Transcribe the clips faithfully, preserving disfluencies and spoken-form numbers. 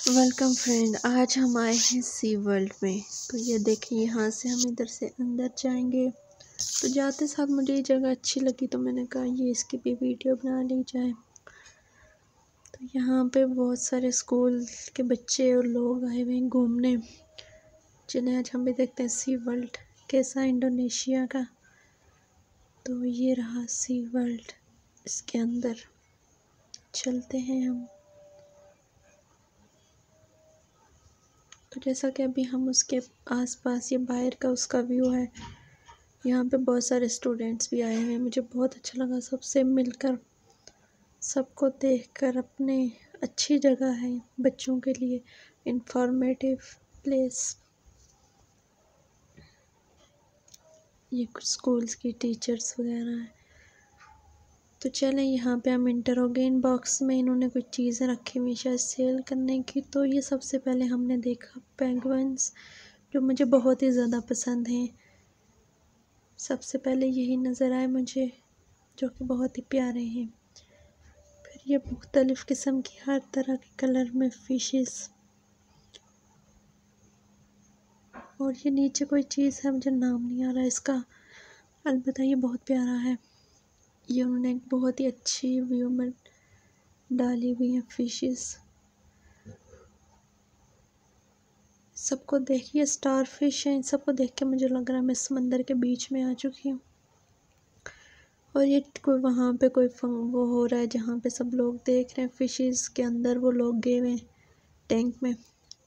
Welcome friend. आज हम आए हैं सी वर्ल्ड में। तो ये देखिए, यहाँ से हम इधर से अंदर जाएंगे। तो जाते साथ मुझे ये जगह अच्छी लगी तो मैंने कहा ये इसकी भी वीडियो बना ली जाए। तो यहाँ पे बहुत सारे स्कूल के बच्चे और लोग आए हुए हैं घूमने, जिन्हें आज हम भी देखते हैं सी वर्ल्ड कैसा इंडोनेशिया का। तो ये रहा सी वर्ल्ड, इसके अंदर चलते हैं हम। तो जैसा कि अभी हम उसके आसपास, ये बाहर का उसका व्यू है। यहाँ पे बहुत सारे स्टूडेंट्स भी आए हैं। मुझे बहुत अच्छा लगा सबसे मिलकर, सबको देखकर। अपने अच्छी जगह है बच्चों के लिए, इंफॉर्मेटिव प्लेस। ये कुछ स्कूल्स की टीचर्स वगैरह हैं। तो चलें, यहाँ पे हम इंटर हो गए। इन बॉक्स में इन्होंने कुछ चीज़ें रखी हुई शायद सेल करने की। तो ये सबसे पहले हमने देखा पेंगुइन्स, जो मुझे बहुत ही ज़्यादा पसंद हैं। सबसे पहले यही नज़र आए मुझे, जो कि बहुत ही प्यारे हैं। फिर ये मुख्तलिफ़ किस्म की हर तरह के कलर में फ़िशेस। और ये नीचे कोई चीज़ है, मुझे नाम नहीं आ रहा इसका, अलबत्ता ये बहुत प्यारा है। ये उन्होंने एक बहुत ही अच्छी व्यू में डाली हुई है फ़िशेस। सबको देखिए, स्टार फिश हैं। इन सबको देख के मुझे लग रहा है मैं समंदर के बीच में आ चुकी हूँ। और ये कोई वहाँ पे कोई फंग वो हो रहा है, जहाँ पे सब लोग देख रहे हैं फ़िशेस के अंदर वो लोग गए हुए हैं टैंक में।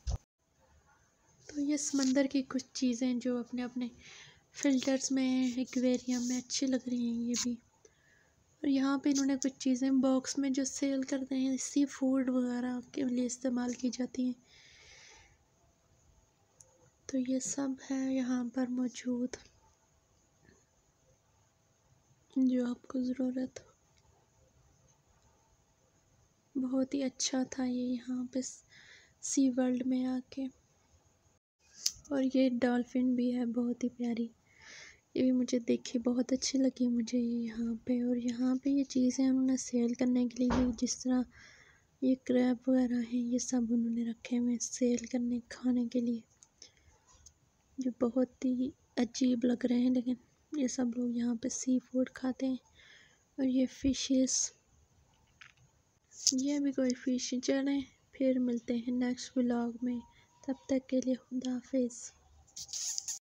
तो ये समंदर की कुछ चीज़ें जो अपने अपने फ़िल्टर्स में, एक्वेरियम में अच्छी लग रही हैं ये भी। और यहाँ पे इन्होंने कुछ चीज़ें बॉक्स में जो सेल करते हैं, सी फूड वगैरह के लिए इस्तेमाल की जाती हैं। तो ये सब है यहाँ पर मौजूद, जो आपको ज़रूरत हो। बहुत ही अच्छा था ये यहाँ पे सी वर्ल्ड में आके। और ये डॉल्फिन भी है, बहुत ही प्यारी। ये भी मुझे देखी बहुत अच्छी लगी मुझे यहाँ पे। और यहाँ पे ये चीज़ें उन्होंने सेल करने के लिए, जिस तरह ये क्रैब वगैरह हैं, ये सब उन्होंने रखे हुए सेल करने, खाने के लिए, जो बहुत ही अजीब लग रहे हैं। लेकिन ये सब लोग यहाँ पे सी फूड खाते हैं। और ये फ़िशेस, ये भी कोई फ़िश। चलें, फिर मिलते हैं नेक्स्ट व्लॉग में। तब तक के लिए खुदा हाफिज़।